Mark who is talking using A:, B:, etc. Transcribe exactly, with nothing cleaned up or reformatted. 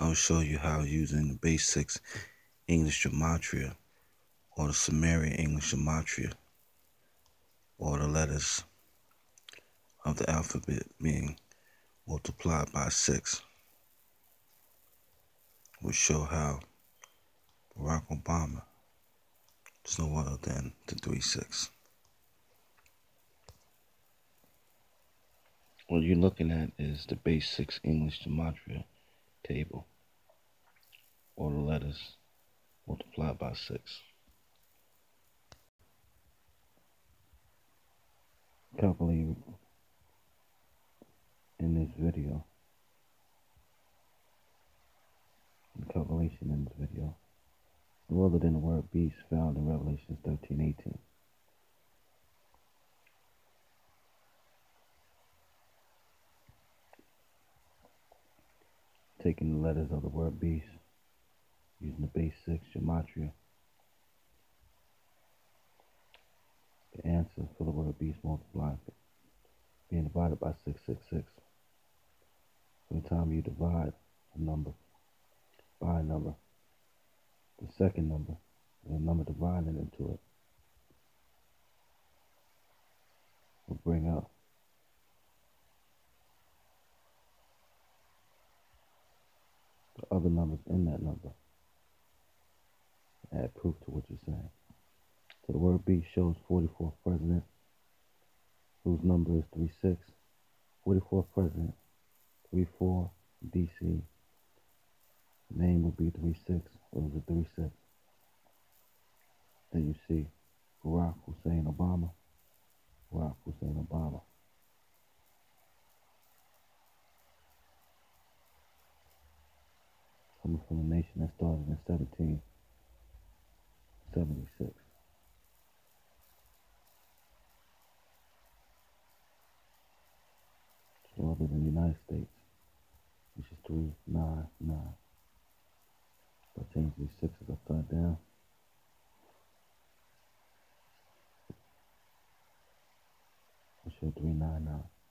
A: I'll show you how using the base six English gematria or the Sumerian English gematria or the letters of the alphabet being multiplied by six will show how Barack Obama is no other than the three six. What you're looking at is the base six English gematria table or the letters multiplied by six. Calculated in this video, the calculation in this video, no other than the word beast found in Revelation thirteen eighteen. Taking the letters of the word beast, using the base six gematria, the answer for the word beast multiplied being divided by six six six. Every time you divide a number by a number, the second number, and the number divided into it, will bring up the other numbers in that number, add proof to what you're saying. So the word beast shows forty-fourth president, whose number is three six. forty-fourth president, three four, D C. Name would be three six. What is it, three six? Then you see Barack Hussein Obama. Barack Hussein Obama. Coming from a nation that started in seventeen seventy-six. Other than the United States, which is three nine nine. So I change these sixes upside down. I show three nine nine.